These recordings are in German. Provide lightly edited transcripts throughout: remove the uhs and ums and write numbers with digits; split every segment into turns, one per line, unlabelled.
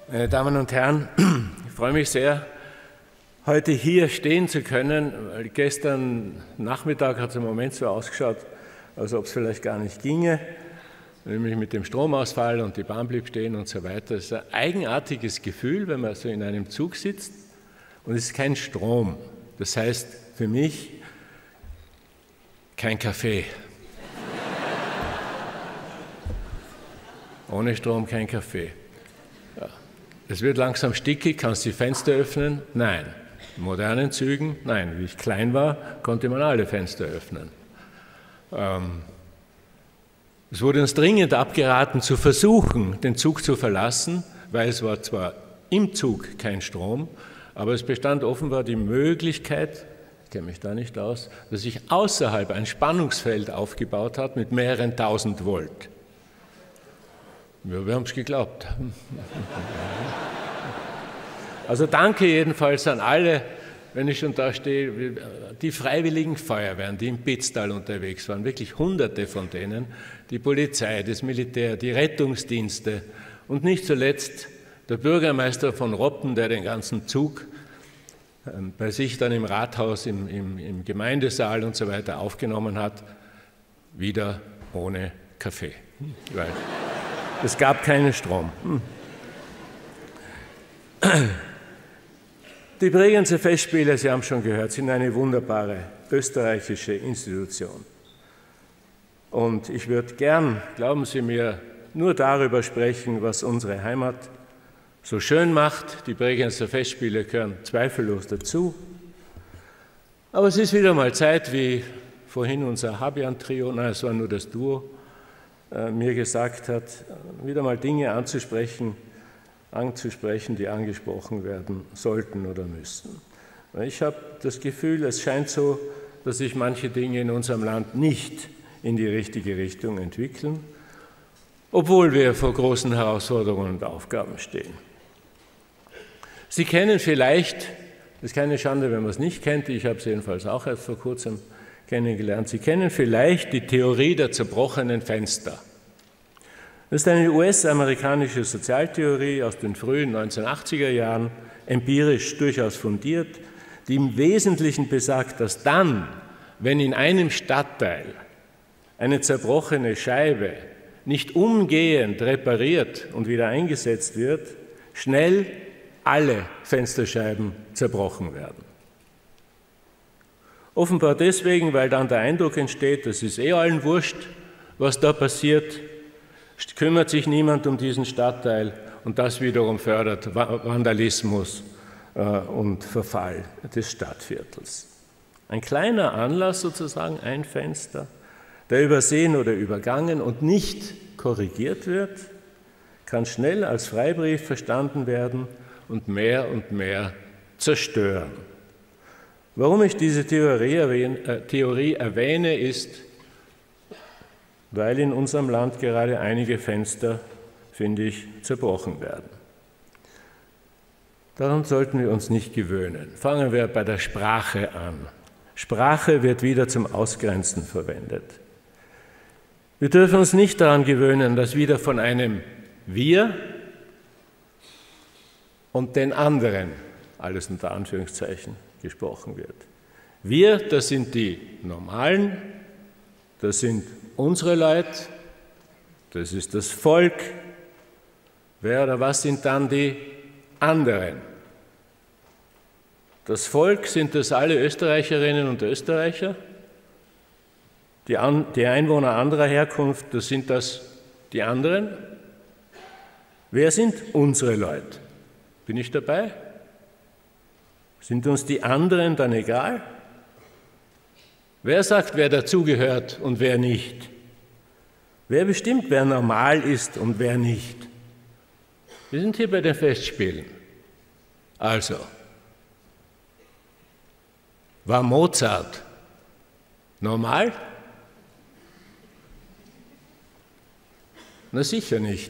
Meine Damen und Herren, ich freue mich sehr, heute hier stehen zu können, weil gestern Nachmittag hat es im Moment so ausgeschaut, als ob es vielleicht gar nicht ginge, nämlich mit dem Stromausfall und die Bahn blieb stehen und so weiter. Es ist ein eigenartiges Gefühl, wenn man so in einem Zug sitzt und es ist kein Strom. Das heißt für mich kein Kaffee. Ohne Strom kein Kaffee. Ja. Es wird langsam stickig, kannst du die Fenster öffnen? Nein. In modernen Zügen? Nein. Wie ich klein war, konnte man alle Fenster öffnen. Es wurde uns dringend abgeraten, zu versuchen, den Zug zu verlassen, weil es war zwar im Zug kein Strom, aber es bestand offenbar die Möglichkeit, ich kenne mich da nicht aus, dass sich außerhalb ein Spannungsfeld aufgebaut hat mit mehreren tausend Volt. Ja, wir haben es geglaubt. Also danke jedenfalls an alle, wenn ich schon da stehe, die freiwilligen Feuerwehren, die im Pitztal unterwegs waren, wirklich Hunderte von denen, die Polizei, das Militär, die Rettungsdienste und nicht zuletzt der Bürgermeister von Roppen, der den ganzen Zug bei sich dann im Rathaus, im Gemeindesaal und so weiter aufgenommen hat, wieder ohne Kaffee. Weil es gab keinen Strom. Die Bregenzer Festspiele, Sie haben schon gehört, sind eine wunderbare österreichische Institution. Und ich würde gern, glauben Sie mir, nur darüber sprechen, was unsere Heimat so schön macht. Die Bregenzer Festspiele gehören zweifellos dazu. Aber es ist wieder mal Zeit, wie vorhin unser Habian-Trio, nein, es war nur das Duo, mir gesagt hat, wieder mal Dinge anzusprechen, die angesprochen werden sollten oder müssen. Ich habe das Gefühl, es scheint so, dass sich manche Dinge in unserem Land nicht in die richtige Richtung entwickeln, obwohl wir vor großen Herausforderungen und Aufgaben stehen. Sie kennen vielleicht, das ist keine Schande, wenn man es nicht kennt, ich habe es jedenfalls auch erst vor kurzem kennengelernt, Sie kennen vielleicht die Theorie der zerbrochenen Fenster. Das ist eine US-amerikanische Sozialtheorie aus den frühen 1980er Jahren, empirisch durchaus fundiert, die im Wesentlichen besagt, dass dann, wenn in einem Stadtteil eine zerbrochene Scheibe nicht umgehend repariert und wieder eingesetzt wird, schnell alle Fensterscheiben zerbrochen werden. Offenbar deswegen, weil dann der Eindruck entsteht, das ist allen wurscht, was da passiert, kümmert sich niemand um diesen Stadtteil und das wiederum fördert Vandalismus und Verfall des Stadtviertels. Ein kleiner Anlass sozusagen, ein Fenster, der übersehen oder übergangen und nicht korrigiert wird, kann schnell als Freibrief verstanden werden und mehr zerstören. Warum ich diese Theorie erwähne, ist, weil in unserem Land gerade einige Fenster, finde ich, zerbrochen werden. Daran sollten wir uns nicht gewöhnen. Fangen wir bei der Sprache an. Sprache wird wieder zum Ausgrenzen verwendet. Wir dürfen uns nicht daran gewöhnen, dass wieder von einem Wir und den anderen, alles unter Anführungszeichen, gesprochen wird. Wir, das sind die Normalen, das sind unsere Leute, das ist das Volk. Wer oder was sind dann die anderen? Das Volk, sind das alle Österreicherinnen und Österreicher? Die Einwohner anderer Herkunft, das sind das die anderen? Wer sind unsere Leute? Bin ich dabei? Sind uns die anderen dann egal? Wer sagt, wer dazugehört und wer nicht? Wer bestimmt, wer normal ist und wer nicht? Wir sind hier bei den Festspielen. Also, war Mozart normal? Na sicher nicht.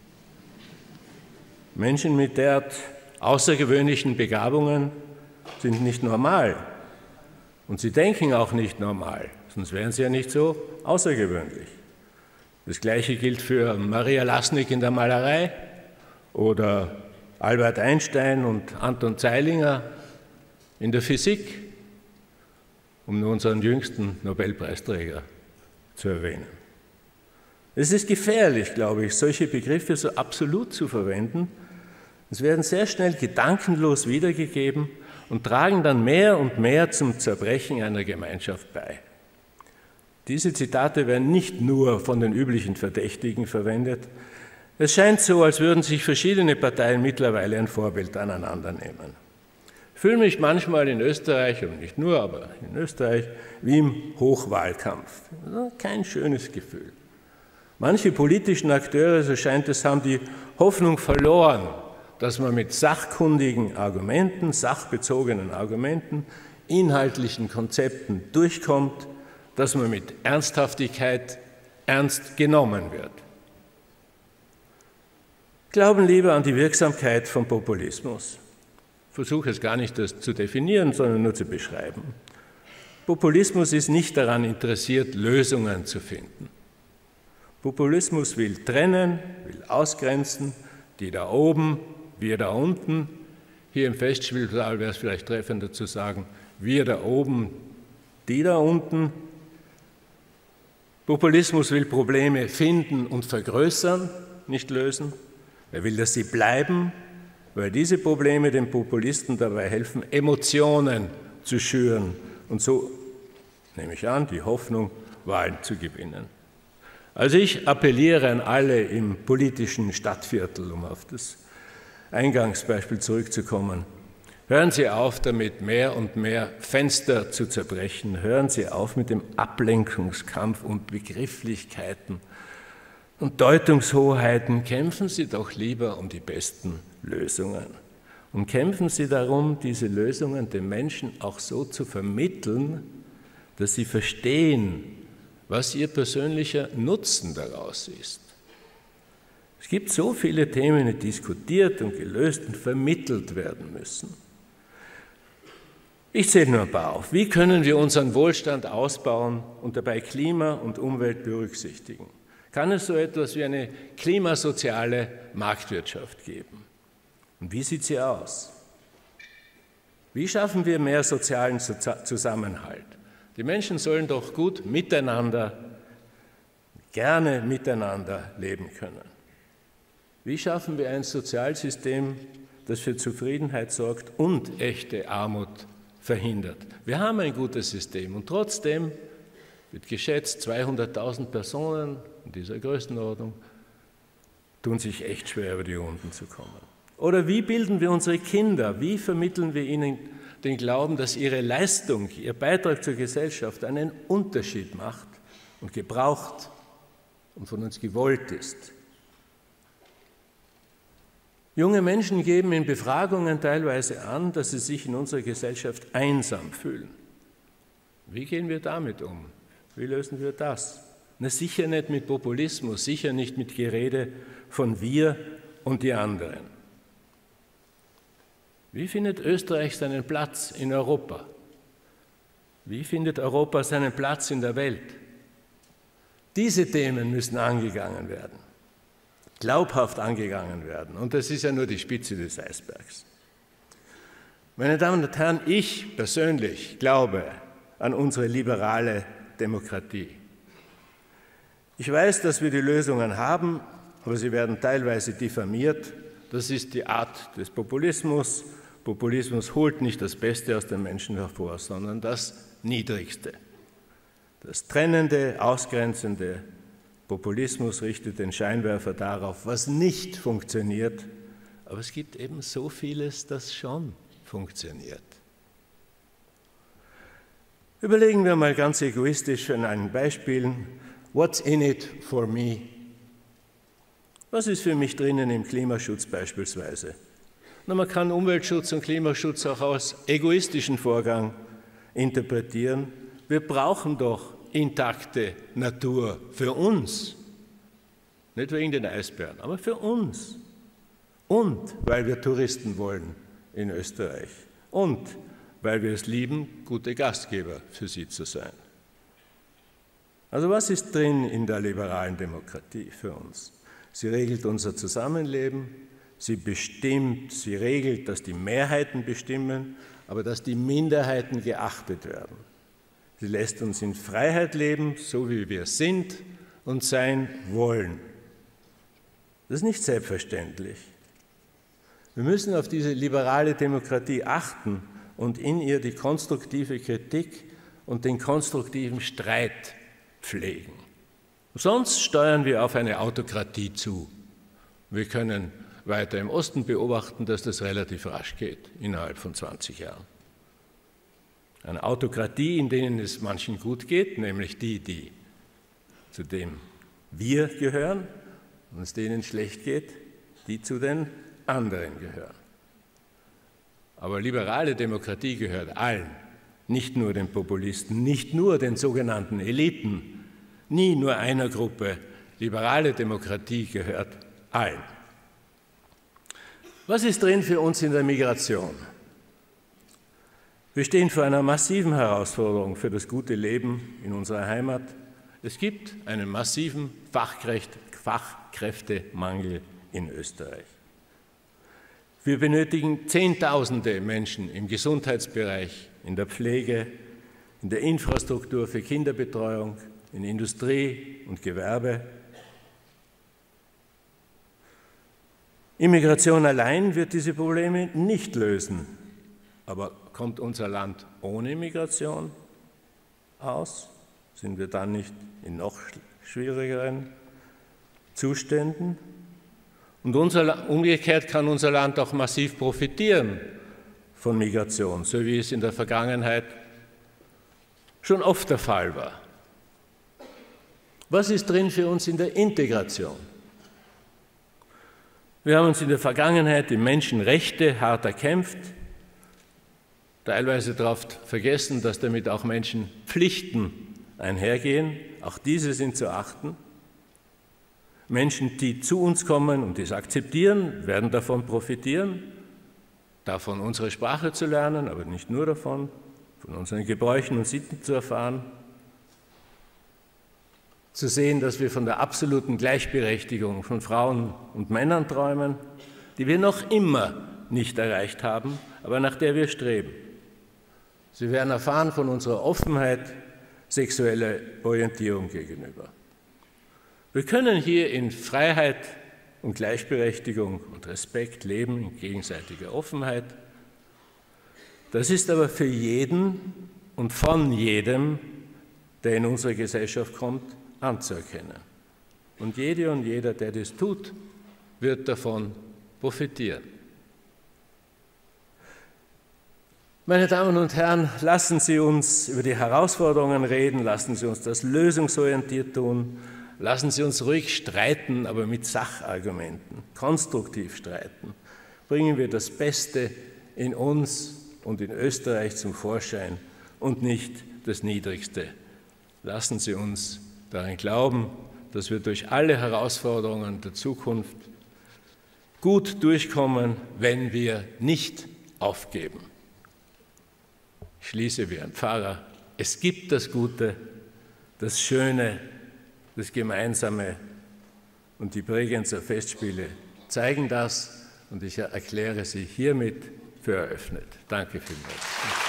Menschen mit derart außergewöhnlichen Begabungen sind nicht normal. Und sie denken auch nicht normal, sonst wären sie ja nicht so außergewöhnlich. Das Gleiche gilt für Maria Lasnik in der Malerei oder Albert Einstein und Anton Zeilinger in der Physik, um nur unseren jüngsten Nobelpreisträger zu erwähnen. Es ist gefährlich, glaube ich, solche Begriffe so absolut zu verwenden. Es werden sehr schnell gedankenlos wiedergegeben und tragen dann mehr und mehr zum Zerbrechen einer Gemeinschaft bei. Diese Zitate werden nicht nur von den üblichen Verdächtigen verwendet. Es scheint so, als würden sich verschiedene Parteien mittlerweile ein Vorbild aneinander nehmen. Ich fühle mich manchmal in Österreich, und nicht nur, aber in Österreich, wie im Hochwahlkampf. Kein schönes Gefühl. Manche politischen Akteure, so scheint es, haben die Hoffnung verloren, dass man mit sachkundigen Argumenten, sachbezogenen Argumenten, inhaltlichen Konzepten durchkommt, dass man mit Ernsthaftigkeit ernst genommen wird. Glauben lieber an die Wirksamkeit von Populismus. Ich versuche es gar nicht das zu definieren, sondern nur zu beschreiben. Populismus ist nicht daran interessiert, Lösungen zu finden. Populismus will trennen, will ausgrenzen, die da oben, wir da unten. Hier im Festspielsaal wäre es vielleicht treffender zu sagen, wir da oben, die da unten. Populismus will Probleme finden und vergrößern, nicht lösen. Er will, dass sie bleiben, weil diese Probleme den Populisten dabei helfen, Emotionen zu schüren und so, nehme ich an, die Hoffnung, Wahlen zu gewinnen. Also ich appelliere an alle im politischen Stadtviertel, um auf das Eingangsbeispiel zurückzukommen. Hören Sie auf damit, mehr und mehr Fenster zu zerbrechen. Hören Sie auf mit dem Ablenkungskampf und Begrifflichkeiten und Deutungshoheiten. Kämpfen Sie doch lieber um die besten Lösungen. Und kämpfen Sie darum, diese Lösungen den Menschen auch so zu vermitteln, dass sie verstehen, was ihr persönlicher Nutzen daraus ist. Es gibt so viele Themen, die diskutiert und gelöst und vermittelt werden müssen. Ich zähle nur ein paar auf. Wie können wir unseren Wohlstand ausbauen und dabei Klima und Umwelt berücksichtigen? Kann es so etwas wie eine klimasoziale Marktwirtschaft geben? Und wie sieht sie aus? Wie schaffen wir mehr sozialen Zusammenhalt? Die Menschen sollen doch gut miteinander, gerne miteinander leben können. Wie schaffen wir ein Sozialsystem, das für Zufriedenheit sorgt und echte Armut verhindert? Wir haben ein gutes System und trotzdem wird geschätzt, 200.000 Personen in dieser Größenordnung tun sich echt schwer, über die Runden zu kommen. Oder wie bilden wir unsere Kinder? Wie vermitteln wir ihnen den Glauben, dass ihre Leistung, ihr Beitrag zur Gesellschaft einen Unterschied macht und gebraucht und von uns gewollt ist? Junge Menschen geben in Befragungen teilweise an, dass sie sich in unserer Gesellschaft einsam fühlen. Wie gehen wir damit um? Wie lösen wir das? Na, sicher nicht mit Populismus, sicher nicht mit Gerede von wir und die anderen. Wie findet Österreich seinen Platz in Europa? Wie findet Europa seinen Platz in der Welt? Diese Themen müssen angegangen werden, glaubhaft angegangen werden. Und das ist ja nur die Spitze des Eisbergs. Meine Damen und Herren, ich persönlich glaube an unsere liberale Demokratie. Ich weiß, dass wir die Lösungen haben, aber sie werden teilweise diffamiert. Das ist die Art des Populismus. Populismus holt nicht das Beste aus den Menschen hervor, sondern das Niedrigste. Das trennende, ausgrenzende Populismus richtet den Scheinwerfer darauf, was nicht funktioniert. Aber es gibt eben so vieles, das schon funktioniert. Überlegen wir mal ganz egoistisch an einem Beispiel. What's in it for me? Was ist für mich drinnen im Klimaschutz beispielsweise? Na, man kann Umweltschutz und Klimaschutz auch als egoistischen Vorgang interpretieren. Wir brauchen doch intakte Natur für uns. Nicht wegen den Eisbären, aber für uns. Und weil wir Touristen wollen in Österreich. Und weil wir es lieben, gute Gastgeber für sie zu sein. Also was ist drin in der liberalen Demokratie für uns? Sie regelt unser Zusammenleben, Sie bestimmt, sie regelt, dass die Mehrheiten bestimmen, aber dass die Minderheiten geachtet werden. Sie lässt uns in Freiheit leben, so wie wir sind und sein wollen. Das ist nicht selbstverständlich. Wir müssen auf diese liberale Demokratie achten und in ihr die konstruktive Kritik und den konstruktiven Streit pflegen. Sonst steuern wir auf eine Autokratie zu. Wir können weiter im Osten beobachten, dass das relativ rasch geht, innerhalb von 20 Jahren. Eine Autokratie, in denen es manchen gut geht, nämlich die zu dem wir gehören, und es denen schlecht geht, die zu den anderen gehören. Aber liberale Demokratie gehört allen, nicht nur den Populisten, nicht nur den sogenannten Eliten, nie nur einer Gruppe. Liberale Demokratie gehört allen. Was ist drin für uns in der Migration? Wir stehen vor einer massiven Herausforderung für das gute Leben in unserer Heimat. Es gibt einen massiven Fachkräftemangel in Österreich. Wir benötigen Zehntausende Menschen im Gesundheitsbereich, in der Pflege, in der Infrastruktur für Kinderbetreuung, in Industrie und Gewerbe. Immigration allein wird diese Probleme nicht lösen. Aber kommt unser Land ohne Migration aus? Sind wir dann nicht in noch schwierigeren Zuständen? Und umgekehrt kann unser Land auch massiv profitieren von Migration, so wie es in der Vergangenheit schon oft der Fall war. Was ist drin für uns in der Integration? Wir haben uns in der Vergangenheit die Menschenrechte hart erkämpft, teilweise darauf vergessen, dass damit auch Menschenpflichten einhergehen. Auch diese sind zu achten. Menschen, die zu uns kommen und dies akzeptieren, werden davon profitieren, davon unsere Sprache zu lernen, aber nicht nur davon, von unseren Gebräuchen und Sitten zu erfahren, zu sehen, dass wir von der absoluten Gleichberechtigung von Frauen und Männern träumen, die wir noch immer nicht erreicht haben, aber nach der wir streben. Sie werden erfahren von unserer Offenheit sexueller Orientierung gegenüber. Wir können hier in Freiheit und Gleichberechtigung und Respekt leben, in gegenseitiger Offenheit. Das ist aber für jeden und von jedem, der in unsere Gesellschaft kommt, anzuerkennen. Und jede und jeder, der das tut, wird davon profitieren. Meine Damen und Herren, lassen Sie uns über die Herausforderungen reden, lassen Sie uns das lösungsorientiert tun. Lassen Sie uns ruhig streiten, aber mit Sachargumenten, konstruktiv streiten. Bringen wir das Beste in uns und in Österreich zum Vorschein und nicht das Niedrigste. Lassen Sie uns daran glauben, dass wir durch alle Herausforderungen der Zukunft gut durchkommen, wenn wir nicht aufgeben. Ich schließe wie ein Pfarrer: Es gibt das Gute, das Schöne, das Gemeinsame, und die Bregenzer Festspiele zeigen das, und ich erkläre sie hiermit für eröffnet. Danke vielmals.